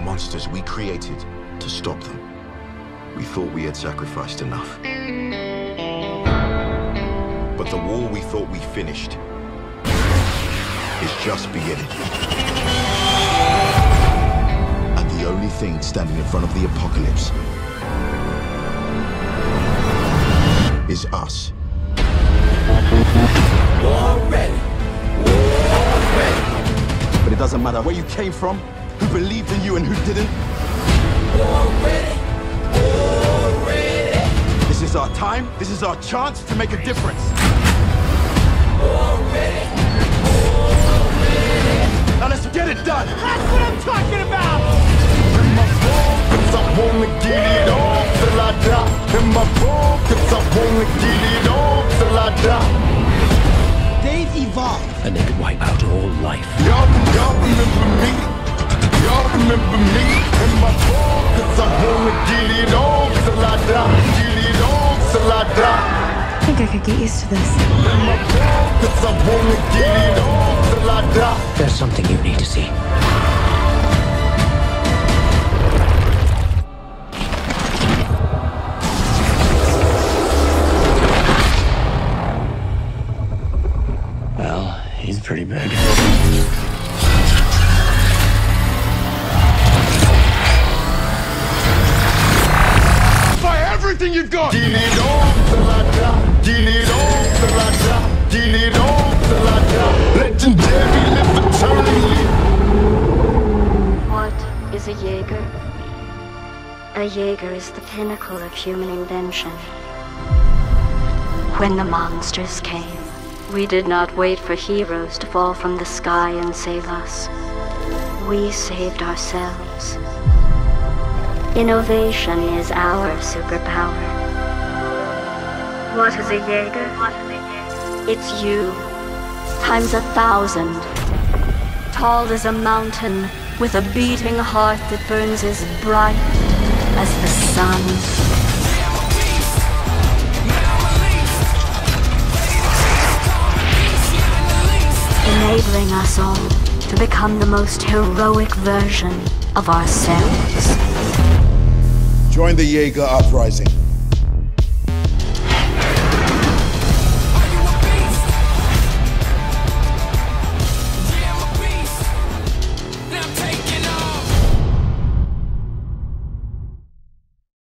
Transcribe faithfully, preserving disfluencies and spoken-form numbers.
monsters we created to stop them. We thought we had sacrificed enough. But the war we thought we finished is just beginning. And the only thing standing in front of the apocalypse is us. War ready. War ready. But it doesn't matter where you came from, who believed in you and who didn't. War ready. War ready. This is our time. This is our chance to make a difference. War ready. War ready. Now let's get it done. That's what I'm talking about. In my focus, I wanna get it on till I die. In my focus, I wanna get it on till I die. They've evolved. And they could wipe out all life. Y'all, y'all remember me? Y'all remember me? In my focus, I wanna get it on till I die. Get it on till I die. I think I could get used to this. In my focus, I wanna get it on till I die. There's something you need to see. Well, he's pretty big. Fire everything you've got! Get it on till I die. Get it on till I die. Get it on till I die. Legendary, live eternally. What is a Jaeger? A Jaeger is the pinnacle of human invention. When the monsters came, we did not wait for heroes to fall from the sky and save us. We saved ourselves. Innovation is our superpower. What is a Jaeger? It's you, times a thousand. Tall as a mountain, with a beating heart that burns as bright as the sun. Enabling us all to become the most heroic version of ourselves. Join the Boyega Uprising.